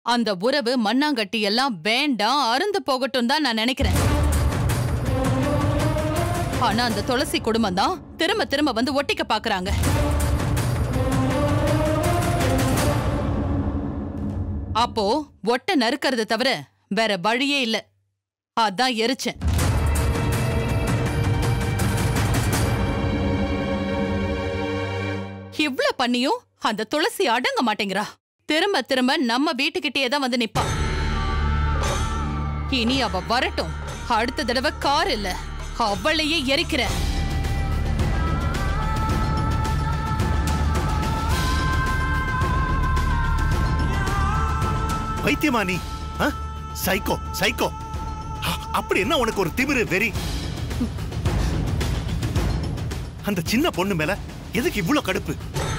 அந்த உறவு மண்ணாங்கட்டி எல்லாம் வேண்டாம், அருந்து போகட்டும் தான் நான் நினைக்கிறேன். ஆனா அந்த துளசி குடும்பம் தான் திரும்ப திரும்ப வந்து ஒட்டிக்க பாக்குறாங்க. அப்போ ஒட்ட நறுக்கிறது தவிர வேற வழியே இல்ல. அதான் எரிச்சேன். இவ்ளோ பண்ணியும் அந்த துளசி அடங்க மாட்டேங்கிறா. திரும்ப திரும்ப நம்ம வீட்டுக்கிட்டே தான் வந்து நிப்பா. இனி அவ வரட்டும். அடுத்த தடவை கார் இல்ல, அவளையே எரிக்கிற. வைத்தியமா நீ? Psycho psycho. அப்படி என்ன உனக்கு ஒரு திமிரு வெறி? அந்த சின்ன பொண்ணு மேல எதுக்கு இவ்வளவு கடுப்பு?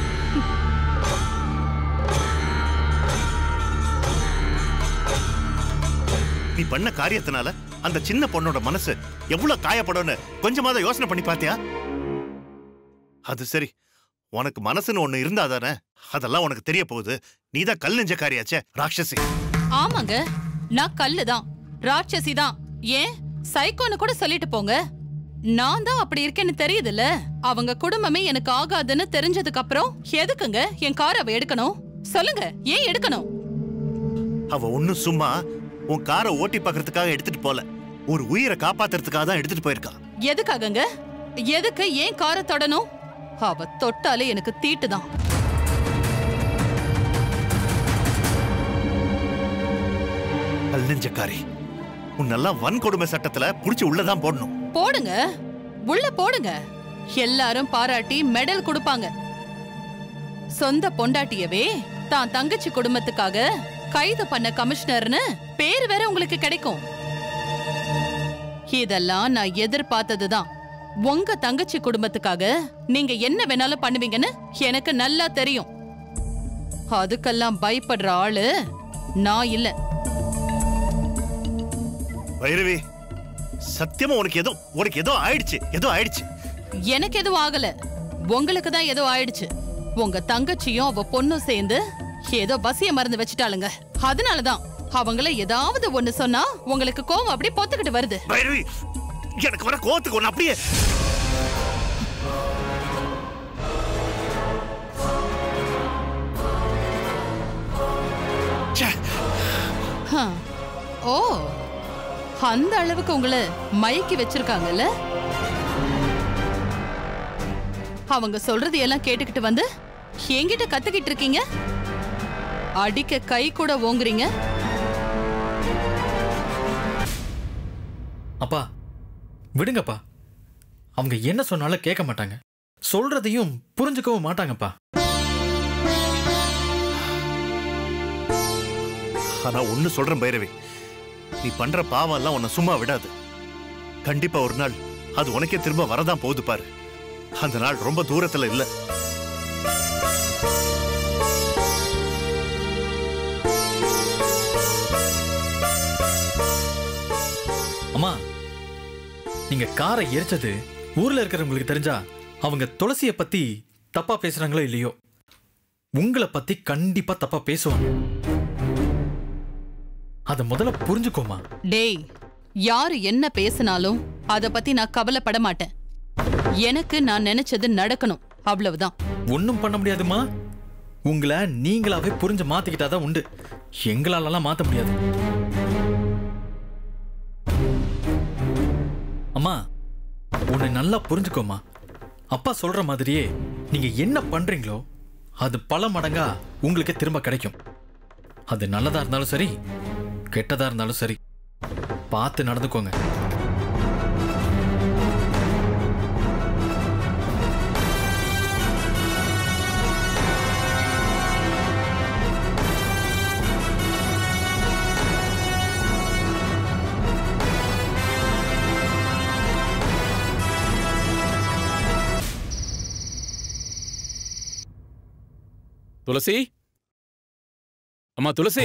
நீ பண்ண காரியத்தினால அந்த சின்ன பொண்ணோட மனசு எவ்வளவு காயப்படும்னு கொஞ்சமாவது யோசனை பண்ணி பாத்தியா? அது சரி, உனக்கு மனசுன்னு ஒண்ணு இருந்தாதானே அதெல்லாம் உனக்கு தெரிய போகுது. நீதான் கல் நெஞ்சக்காரியாச்சே, ராட்சசி. ஆமாங்க, நான் கல்லுதான், ராட்சசி தான். ஏன் சைக்கோன்னு கூட சொல்லிட்டு போங்க. நான் தான் அப்படி இருக்கேன்னு தெரியுதுல்ல. அவங்க குடும்பமே எனக்கு ஆகாதுன்னு தெரிஞ்சதுக்கு அப்புறம் எதுக்குங்க என் காரை அவ எடுக்கணும்? சொல்லுங்க, ஏன் எடுக்கணும்? அவ ஒண்ணும் சும்மா உன் காரை ஓட்டி பாக்குறதுக்காக எடுத்துட்டு போல, ஒரு உயிரை காப்பாத்துறதுக்காக தான் எடுத்துட்டு போயிருக்கா. எதுக்காகங்க? எதுக்கு ஏன் காரை தொடணும்? அவ தொட்டாலே எனக்கு தீட்டுதான். கல்நெஞ்சக்காரி, உன்னெல்லாம் வன்கொடுமை சட்டத்துல புடிச்சு உள்ளதான் போடணும். போடுங்க, உள்ள போடுங்க. எல்லாரும் பாராட்டி மெடல் கொடுப்பாங்க. சொந்த பொண்டாட்டியவே தான் தங்கச்சி குடும்பத்துக்காக கைது பண்ண கமிஷனர்னு பேர் வேற உங்களுக்கு கிடைக்கும். இதெல்லாம் நான் எதிர்பார்த்ததுதான். உங்க தங்கச்சி குடும்பத்துக்காக நீங்க என்ன வேணாலும் பண்ணுவீங்கன்னு எனக்கு நல்லா தெரியும். அதுக்கெல்லாம் பயப்படுற ஆளு நான் இல்ல. வைரவி, சத்தியமா உனக்கு ஏதோ ஆயிடுச்சு. எனக்கு எதுவும் ஆகல, உங்களுக்கு தான் ஏதோ ஆயிடுச்சு. உங்க தங்கச்சியும் அவ பொண்ணும் சேர்ந்து ஏதோ வசிய மருந்து வச்சுட்டாளுங்க. அதனாலதான் அவங்கள ஏதாவது ஒண்ணு சொன்னா உங்களுக்கு கோவம் அப்படியே பொத்துக்கிட்டு வருது. வைரவி, எனக்கு வர கோவத்துக்கு ஒண்ணு அப்படியே. ஓ, அந்த அளவுக்கு உங்களை மயக்கி வச்சிருக்காங்கல்ல. அவங்க சொல்றது எல்லாம் கேட்டுக்கிட்டு வந்து என்கிட்ட கத்துக்கிட்டு இருக்கீங்க. அடிக்க கை கூட ஓங்குறீங்க. அப்பா விடுங்கப்பா. அவங்க என்ன சொன்னாலும் கேட்க மாட்டாங்க, சொல்றதையும் புரிஞ்சுக்கவும் மாட்டாங்கப்பா. ஆனா ஒண்ணு சொல்றேன் பைரவி, நீ பண்ற பாவம் எல்லாம் உன்னை சும்மா விடாது. கண்டிப்பா ஒரு நாள் அது உனக்கே திரும்ப வரதான் போகுது பாரு. அந்த நாள் ரொம்ப தூரத்துல இல்ல. அம்மா, நீங்க காரை எரிச்சது ஊர்ல இருக்கிறவங்களுக்கு தெரிஞ்சா அவங்க துளசிய பத்தி தப்பா பேசுறாங்களோ இல்லையோ, உங்களை பத்தி கண்டிப்பா தப்பா பேசுவாங்க. அத முதல்ல புரிஞ்சுக்கோமா. டேய், யாரு என்ன பேசினாலும் அத பத்தி நான் கவலைப்பட மாட்டேன். எனக்கு நான் நினைச்சது நடக்கணும், அவ்வளவுதான். ஒன்னும் பண்ண முடியாதுமா. உங்களை நீங்களாவே புரிஞ்சு மாத்திக்கிட்டாதான் உண்டு. எங்களாலலாம் மாத்த முடியாது. அம்மா, உன்னை நல்லா புரிஞ்சுக்கோமா. அப்பா சொல்ற மாதிரியே நீங்க என்ன பண்றீங்களோ அது பல மடங்கா உங்களுக்கு திரும்ப கிடைக்கும். அது நல்லதா இருந்தாலும் சரி, கெட்டதா இருந்தாலும் சரி, பார்த்து நடந்துக்கோங்க. துளசி, அம்மா துளசி.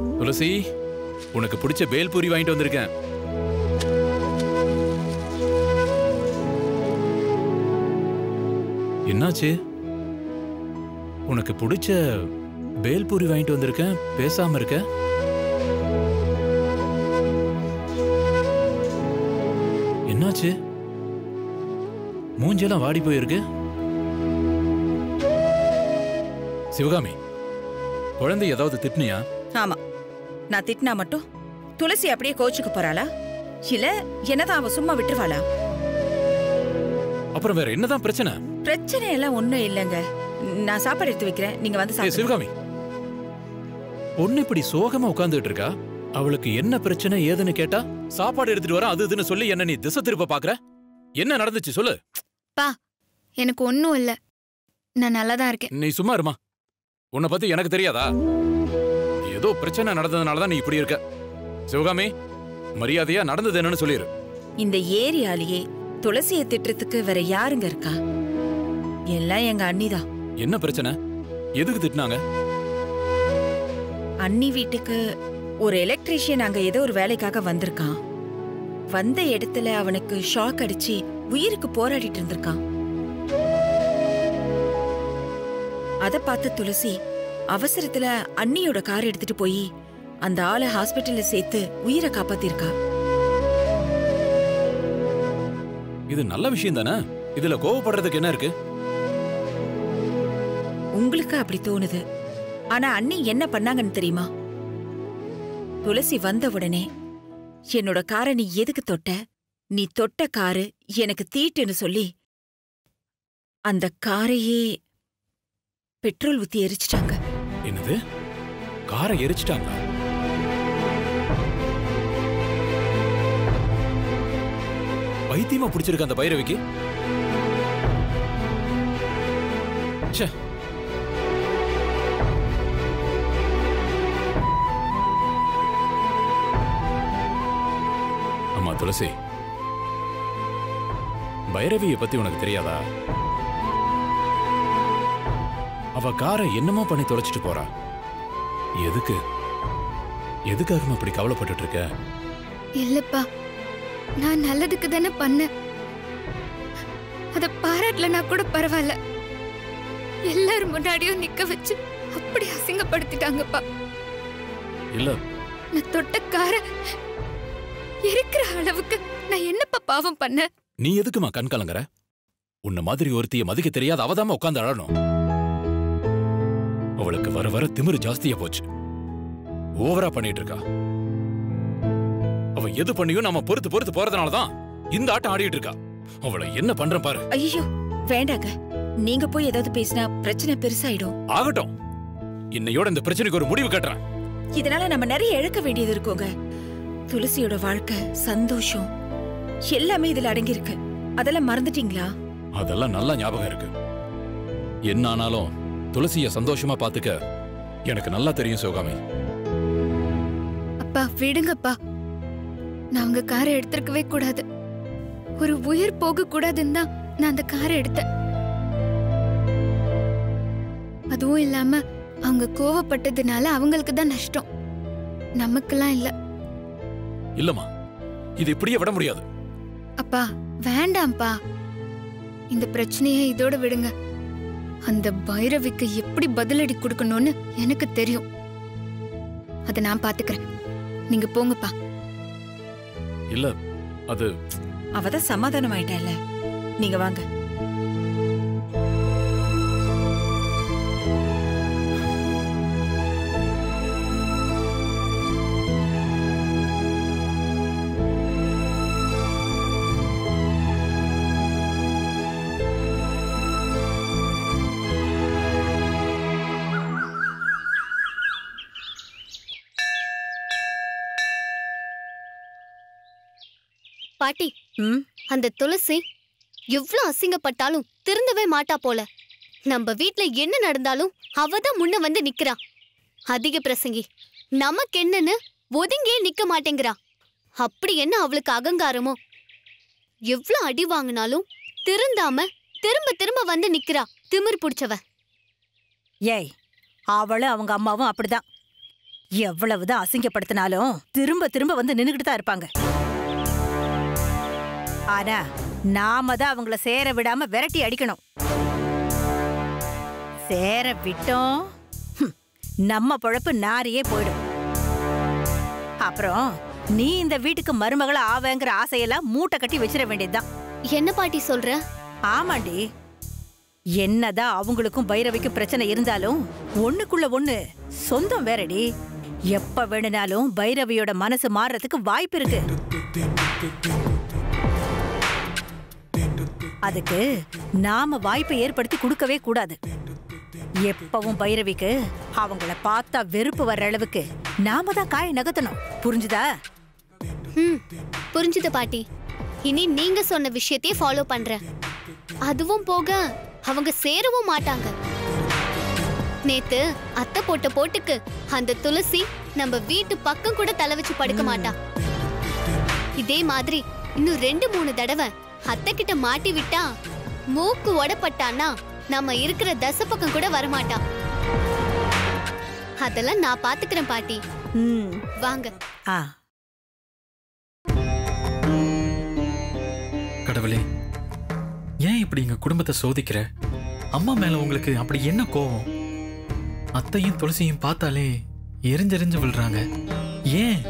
துளசி, உனக்கு பிடிச்ச பேல்பூரி வாங்கிட்டு வந்திருக்கேன். என்னாச்சு? உனக்கு பிடிச்ச பேல்பூரி வாங்கிட்டு வந்திருக்கேன், பேசாம இருக்க? என்னாச்சு? மூஞ்செல்லாம் வாடி போயிருக்கு. சிவகாமி, குழந்தை ஏதாவது திட்டினியா? ஆமா, நான் திட்டினா மட்டும் துளசி அப்படியே கோச்சுக்கு போறாளா? இல்ல என்னதான் அவ சும்மா விட்டுருவாளா? அப்புறம் வேற என்னதான் பிரச்சனை? பிரச்சனை எல்லாம் ஒண்ணும் இல்லங்க. நான் சாப்பாடு எடுத்து வைக்கிறேன், நீங்க வந்து சாப்பிடுங்க. சிவகாமி, பொண்ணு இப்படி சோகமா உட்கார்ந்துட்டு இருக்கா. அவளுக்கு என்ன பிரச்சனை ஏதுன்னு கேட்டா சாப்பாடு எடுத்துட்டு வர அது இதுன்னு சொல்லி என்ன நீ திசை திருப்ப பாக்குற? என்ன நடந்துச்சு சொல்லு. பா, எனக்கு ஒன்னும் இல்ல, நான் நல்லா தான் இருக்கேன். நீ சும்மா இருமா. உன்னை பத்தி எனக்கு தெரியாதா? ஏதோ பிரச்சனை நடந்ததுனாலதான் நீ இப்படி இருக்க. சிவகாமி, மரியாதையா நடந்தது என்னன்னு சொல்லிரு. இந்த ஏரியாலேயே துளசியை திட்டுறதுக்கு வேற யாருங்க இருக்கா? எல்லாம் எங்க அண்ணிதான். என்ன பிரச்சனை? எதுக்கு திட்டினாங்க? அண்ணி வீட்டுக்கு ஒரு எலக்ட்ரீஷியன் அங்க ஏதோ ஒரு வேலைக்காக வந்திருக்கான். வந்த இடத்துல அவனுக்கு ஷாக் அடிச்சு உயிருக்கு போராடிட்டு இருந்திருக்கான். அத பார்த்து துளசி அவசரத்துல அண்ணியோட கார் எடுத்துட்டு போய் அந்த ஆளை ஹாஸ்பிட்டல்ல சேர்த்து உயிரை காப்பாத்திருக்கா. இது நல்ல விஷயம் தானே. இதுல கோவப்படுறதுக்கு என்ன இருக்கு? உங்களுக்கு அப்படி தோணுது. ஆனா அண்ணி என்ன பண்ணாங்கன்னு தெரியுமா? துளசி வந்த உடனே என்னோட காரை நீ எதுக்கு தொட்ட, நீ தொட்ட காரு எனக்கு தீட்டுன்னு சொல்லி அந்த காரையே பெட்ரோல் ஊத்தி எரிச்சிட்டாங்க. என்னது? காரை எரிச்சிட்டாங்க? பைத்தியமா பிடிச்சிருக்க அந்த பைரவிக்கு. ச்சே. அம்மா துளசி, பைரவியை பத்தி உனக்கு தெரியாதா? அவ காரை என்னமோ பண்ணி தொலைச்சிட்டு போறா. எதுக்கு? எதுக்காக அப்படி கவலைப்பட்டு இருக்க? இல்லப்பா, நான் நல்லதுக்கு தானே பண்ணேன். அத பாராட்டலனா கூட பரவாயில்ல, எல்லாரும் முன்னாடியும் நிக்க வச்சு அப்படி அசிங்கப்படுத்திட்டாங்கப்பா. இல்ல, நான் தொட்ட கார எரிக்கிற அளவுக்கு நான் என்னப்பா பாவம் பண்ண? நீ எதுக்குமா கண் கலங்குற? உன்ன மாதிரி ஒருத்திய மதிக்க தெரியாத அவதாம உட்கார்ந்து அழணும். அவளுக்கு வர வர திமிரு ஜாஸ்தியா போச்சு. ஓவரா பண்ணிட்டு இருக்கா. அவ எது பண்ணியும் நாம பொறுத்து பொறுத்து போறதுனாலதான் இந்த ஆட்டம் ஆடிட்டு இருக்கா. அவளை என்ன பண்ற பாரு. ஐயோ வேண்டாங்க, நீங்க போய் ஏதாவது பேசினா பிரச்சனை பெருசாயிடும். ஆகட்டும், இன்னையோட இந்த பிரச்சனைக்கு ஒரு முடிவு கட்டுறேன். இதனால நம்ம நிறைய இழக்க வேண்டியது இருக்குங்க. துளசியோட வாழ்க்கை, சந்தோஷம் எல்லாமே இதுல அடங்கி இருக்கு. அதெல்லாம் மறந்துட்டீங்களா? அதெல்லாம் நல்லா ஞாபகம் இருக்கு. என்ன ஆனாலும் துளசிய சந்தோஷமா பாத்துக்க எனக்கு நல்லா தெரியும் சிவகாமி. அப்பா விடுங்கப்பா, நான் உங்க காரை எடுத்திருக்கவே கூடாது. ஒரு உயிர் போக கூடாதுன்னு தான் நான் அந்த காரை எடுத்தேன். அதுவும் இல்லாம அவங்க கோவப்பட்டதுனால அவங்களுக்கு தான் நஷ்டம், நமக்கெல்லாம் இல்ல. இல்லம்மா, இது இப்படியே விட முடியாது. அப்பா வேண்டாம்ப்பா, இந்த பிரச்சனையை இதோட விடுங்க. அந்த பைரவிக்கு எப்படி பதிலடி கொடுக்கணும்னு எனக்கு தெரியும். அத நான் பாத்துக்கிறேன், நீங்க போங்கப்பா. இல்ல, அது அவதான் சமாதானம் ஆயிட்டால, நீங்க வாங்க. பாட்டி, அந்த துளசி எவ்வளவு அசிங்கப்பட்டாலும் திருந்தவே மாட்டா போல. நம்ம வீட்ல என்ன நடந்தாலும் அவதான் முன்ன வந்து நிக்கிறா. அதிக பிரசங்கி, நமக்கு என்னன்னு ஒதுங்கியே நிக்க மாட்டேங்கிறா. அப்படி என்ன அவளுக்கு அகங்காரமோ? எவ்வளவு அடி வாங்கினாலும் திருந்தாம திரும்ப திரும்ப வந்து நிக்கிறா, திமிர் புடிச்சவ. ஏய், அவளும் அவங்க அம்மாவும் அப்படிதான். எவ்வளவுதான் அசிங்கப்படுத்தினாலும் திரும்ப திரும்ப வந்து நின்னுகிட்டு தான் இருப்பாங்க. ஆனா நாம தான் அவங்கள சேர விடாம விரட்டி அடிக்கணும். சேர விட்டோம் நம்ம பொழப்பு நாரியே போயிடும். அப்புறம் நீ இந்த வீட்டுக்கு மருமகளை ஆவேங்கிற ஆசையெல்லாம் மூட்டை கட்டி வச்சிட வேண்டியதுதான். என்ன பாட்டி சொல்ற? ஆமாண்டி, என்னதான் அவங்களுக்கும் பைரவிக்கும் பிரச்சனை இருந்தாலும் ஒண்ணுக்குள்ள ஒண்ணு சொந்தம் வேறடி. எப்ப வேணுனாலும் பைரவியோட மனசு மாறுறதுக்கு வாய்ப்பு இருக்கு. அதுக்கு நாம வாய்ப்பை ஏற்படுத்தி கொடுக்கவே கூடாது. எப்பவும் பைரவிக்கு அவங்கள பார்த்தா வெறுப்பு வர்ற அளவுக்கு நாம தான் காய நகர்த்தணும். புரிஞ்சுதா? புரிஞ்சுது பாட்டி. இனி நீங்க சொன்ன விஷயத்தையே ஃபாலோ பண்றேன். அதுவும் போக அவங்க சேரவும் மாட்டாங்க. நேத்து அத்தை போட்ட போட்டுக்கு அந்த துளசி நம்ம வீட்டு பக்கம் கூட தலை வச்சு படுக்க மாட்டா. இதே மாதிரி இன்னும் 2-3 தடவை அத்தை கிட்ட மாட்டி விட்டா மூக்கு உடப்பட்டானா நம்ம இருக்கிற தசை பக்கம் கூட வரமாட்டா. அதெல்லாம் நான் பாத்துக்கிறேன் பாட்டி. வாங்க. கடவுளே, ஏன் இப்படி எங்க குடும்பத்தை சோதிக்கிற? அம்மா மேல உங்களுக்கு அப்படி என்ன கோவம்? அத்தையும் துளசியும் பார்த்தாலே எரிஞ்செறிஞ்சு விழுறாங்க. ஏன்?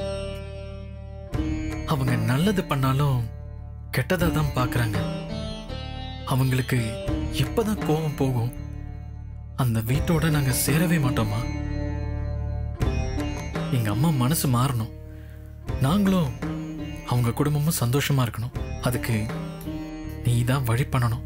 அவங்க நல்லது பண்ணாலும் கெட்டதா தான் பாக்குறாங்க. அவங்களுக்கு எப்பதான் கோபம் போகும்? அந்த வீட்டோட நாங்க சேரவே மாட்டோமா? எங்க அம்மா மனசு மாறணும், நாங்களும் அவங்க குடும்பமும் சந்தோஷமா இருக்கணும். அதுக்கு நீ தான் வழி பண்ணணும்.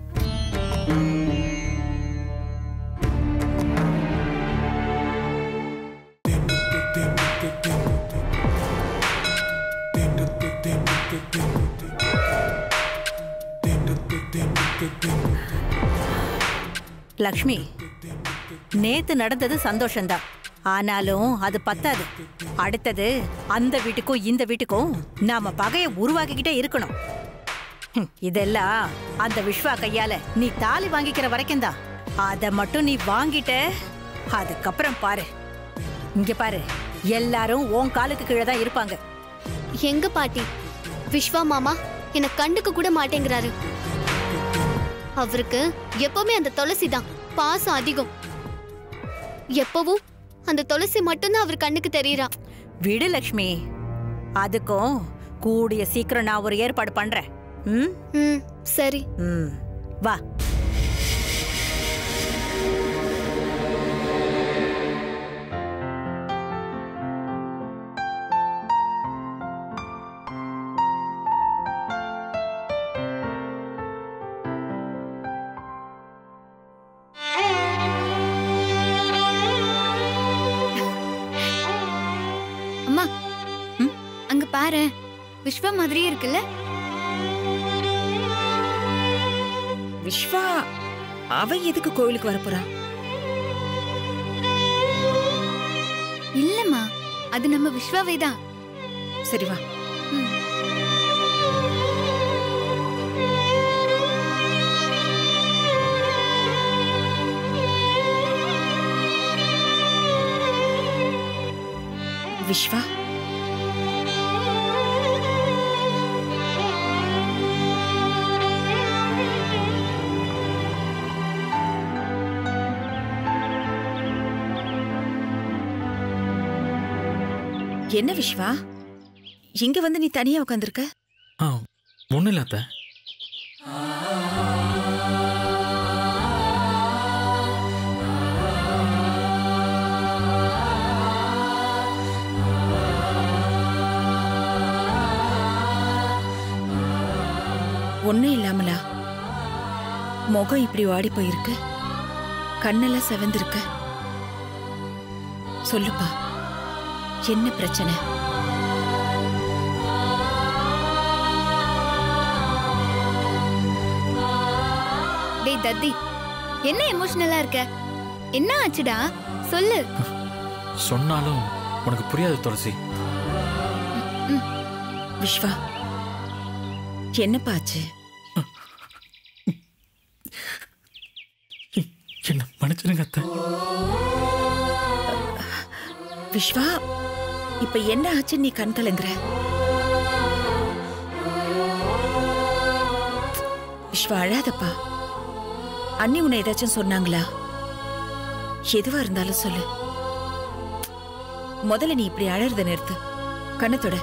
லக்ஷ்மி, நேத்து நடந்தது சந்தோஷம்தான். ஆனாலும் அது பத்தாது. அடுத்தது அந்த வீட்டுக்கும் இந்த வீட்டுக்கும் நாம பகைய உருவாக்கிக்கிட்டே இருக்கணும். இதெல்லாம் அந்த விஸ்வா கையால நீ தாலி வாங்கிக்கிற வரைக்கும் தான். அத மட்டும் நீ வாங்கிட்ட, அதுக்கப்புறம் பாரு. இங்க பாரு, எல்லாரும் உன் காலுக்கு கீழே தான் இருப்பாங்க. எங்க பாட்டி, விஸ்வா மாமா என்ன கண்டுக்க கூட மாட்டேங்கிறாரு. அவருக்கு எப்பவுமே அந்த துளசி தான் பாசம் அதிகம். எப்பவும் அந்த துளசி மட்டும்தான் அவர் கண்ணுக்கு தெரியறா. விடு லக்ஷ்மி, அதுக்கும் கூடிய சீக்கிரம் நான் ஒரு ஏற்பாடு பண்றேன். சரி. வா. அம்மா, அங்க பாரு, விஸ்வா மாதிரியே இருக்குல்ல? விஸ்வா அவ எதுக்கு கோவிலுக்கு வரப்போறா? இல்லம்மா, அது நம்ம விஸ்வாவே தான். சரி வா. விஸ்வா, என்ன விஸ்வா, இங்க வந்து நீ தனியா உட்காந்துருக்க? ஒண்ணு இல்ல அத்தை. ஒன்னும் இல்லாமலா முகம் இப்படி வாடி போயிருக்கு, கண்ணெல்லாம் செவந்திருக்கு. சொல்லுப்பா, என்ன பிரச்சனை? டேய் தத்தி, என்ன எமோஷனலா இருக்க? என்ன ஆச்சுடா, சொல்லு. சொன்னாலும் உனக்கு புரியாது துளசி. விஸ்வா, என்னப்பா ஆச்சு? என்ன மன்னிச்சிருங்க அத்தை. விஸ்வா, இப்ப என்ன ஆச்சு நீ கண் கலங்குற? விஸ்வா அழாதப்பா. அண்ணி உன்னை ஏதாச்சும் சொன்னாங்களா? எதுவா இருந்தாலும் சொல்லு. முதல்ல நீ இப்படி அழறத நிறுத்து. கண்ணத்தோட.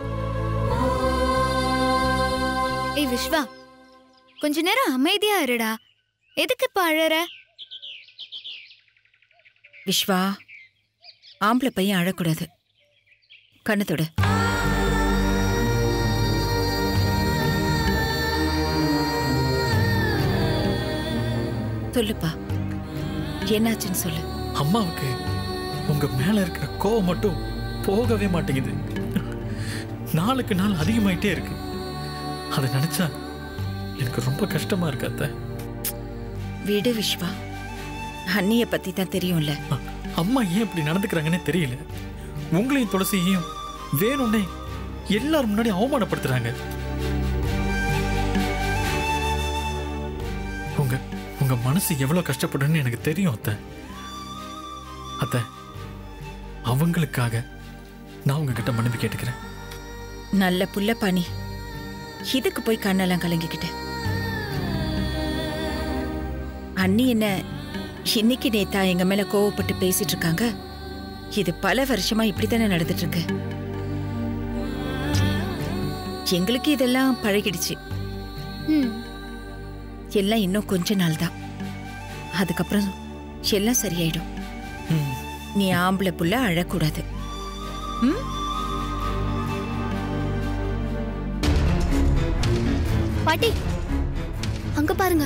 ஏய் விஸ்வா, கொஞ்ச நேரம் அமைதியா இருடா. எதுக்கு இப்ப அழற? விஸ்வா, ஆம்பளை பையன் அழக்கூடாது. கண்ணத்தோட. சொல்லுப்பா, என்னாச்சுன்னு சொல்லு. அம்மாவுக்கு உங்க மேல இருக்கிற கோவம் மட்டும் போகவே மாட்டேங்குது. நாளுக்கு நாள் அதிகமாயிட்டே இருக்கு. அதை நினைச்சா எனக்கு ரொம்ப கஷ்டமா இருக்கு அத்தை. விடு விஸ்வா, அண்ணிய பத்தி தான் தெரியும்ல. அம்மா ஏன் இப்படி நடந்துக்கிறாங்கன்னு தெரியல. உங்களையும் துளசியையும் வேணும்னே எல்லாரும் முன்னாடி அவமானப்படுத்துறாங்க. உங்க உங்க மனசு எவ்வளவு கஷ்டப்படுன்னு எனக்கு தெரியும் அத்தை. அத்தை, அவங்களுக்காக நான் உங்ககிட்ட மன்னிப்பு கேட்டுக்கிறேன். நல்ல புள்ள பாணி, இதுக்கு போய் கண்ணெல்லாம் கலங்கிக்கிட்ட. அண்ணி என்ன இன்னைக்கு நேத்தா எங்க மேல கோவப்பட்டு பேசிட்டு இருக்காங்க? இது பல வருஷமா இப்படித்தானே நடந்துட்டு இருக்கு. எங்களுக்கு இதெல்லாம் பழகிடுச்சு. எல்லாம் இன்னும் கொஞ்ச நாள் தான். அதுக்கப்புறம் எல்லாம் சரியாயிடும். நீ ஆம்பளை புள்ள அழக்கூடாது. பாட்டி, அங்க பாருங்க.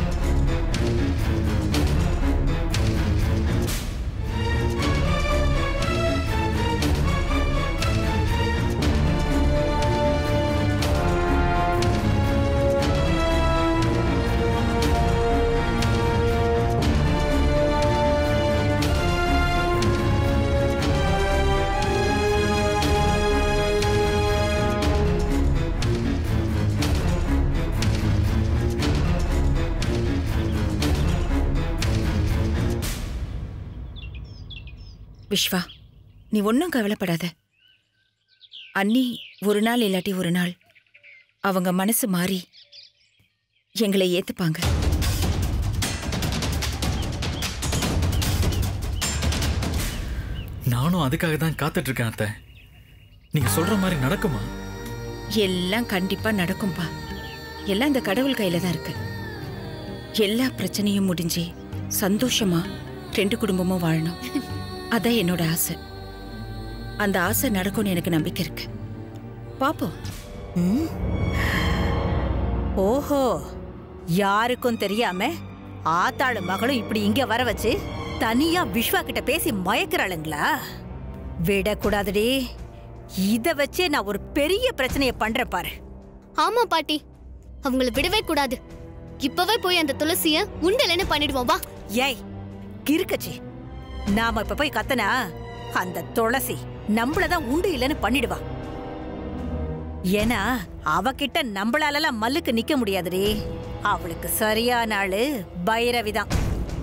விஸ்வா, நீ ஒன்னும் கவலைப்படாத. அண்ணி ஒரு நாள் இல்லாட்டி ஒரு நாள் அவங்க மனசு மாறி எங்களை ஏத்துப்பாங்க. நானும் அதுக்காக தான் காத்துட்டு இருக்கேன் அத்தை. நீங்க சொல்ற மாதிரி நடக்குமா? எல்லாம் கண்டிப்பா நடக்கும்பா. எல்லாம் இந்த கடவுள் கையில தான் இருக்கு. எல்லா பிரச்சனையும் முடிஞ்சு சந்தோஷமா 2 குடும்பமும் வாழணும். அதான் என்னோட ஆசை. அந்த ஆசை நடக்கும்னு எனக்கு நம்பிக்கை இருக்கு. பாப்போம். ஓஹோ, யாருக்கும் தெரியாம ஆத்தாளு மகளும் இப்படி இங்க வர வச்சு தனியா விஸ்வா கிட்ட பேசி மயக்கிறாளுங்களா? விடக்கூடாதுடி. இத வச்சே நான் ஒரு பெரிய பிரச்சனையை பண்றேன் பாரு. ஆமா பாட்டி, அவங்கள விடவே கூடாது. இப்பவே போய் அந்த துளசிய உண்டலன்னு பண்ணிடுவோம். வா. ஏய் கிறுக்கச்சி, நாம இப்ப போய் கத்தனா அந்த துளசி நம்மளதான் உண்டு இல்லைன்னு பண்ணிடுவா. ஏன்னா அவகிட்ட நம்மளாலலாம் மல்லுக்கு நிக்க முடியாதுடி. அவளுக்கு சரியான ஆளு பைரவிதான்.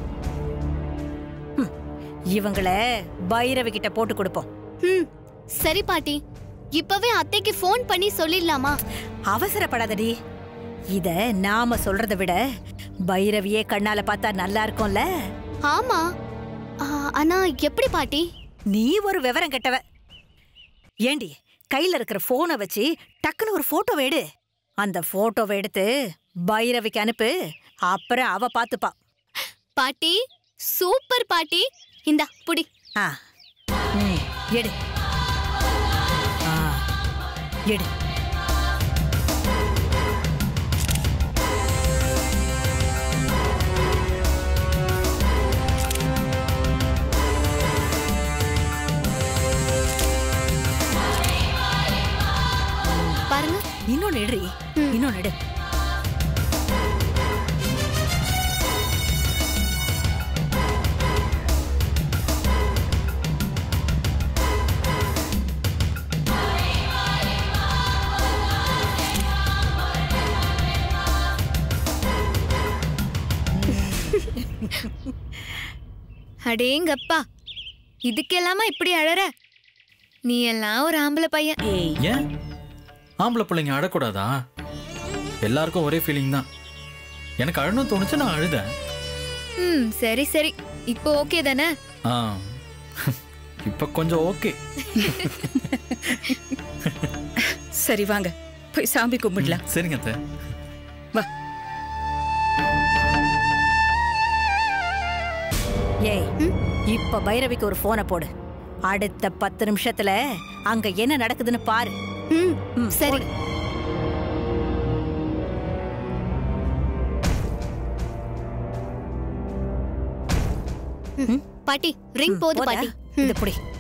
இவங்கள பைரவி கிட்ட போட்டு கொடுப்போம். சரி பாட்டி, இப்பவே அத்தைக்கு போன் பண்ணி சொல்லிடலாமா? அவசரப்படாதடி. இத நாம சொல்றதை விட பைரவியே கண்ணால பார்த்தா நல்லா இருக்கும்ல. ஆமா, ஆனா எப்படி பாட்டி? நீ ஒரு விவரம் கெட்டவ. ஏண்டி, கையில இருக்கிற போனை வச்சு டக்குன்னு ஒரு போட்டோவை எடு. அந்த போட்டோவை எடுத்து பைரவிக்கு அனுப்பு. அப்புறம் அவ பாத்துப்பா. பாட்டி சூப்பர் பாட்டி. இந்தா புடி. எடு. எடு. பாருங்க. இன்னொன்னு எடுறி. இன்னொன்னு எடு. அடேங்கப்பா, இதுக்கெல்லாமா இப்படி அழற? நீ எல்லாம் ஒரு ஆம்பளை பையன். ஏன் ஆம்பளை பிள்ளைங்க அழக்கூடாதா? எல்லாருக்கும் ஒரே ஃபீலிங் தான். எனக்கு அழணும் தோணுச்சு, நான் அழுதேன். சரி சரி, இப்போ ஓகே தானே? ஆ இப்ப கொஞ்சம் ஓகே. சரி வாங்க போய் சாமி கும்பிடலாம். சரிங்க அத்தை. வா. ஏய், இப்ப பைரவிக்கு ஒரு போனை போடு. அடுத்த 10 நிமிஷத்துல அங்க என்ன நடக்குதுன்னு பாரு. சரி. பாட்டி ரிங் போது பாட்டி. இது புடி.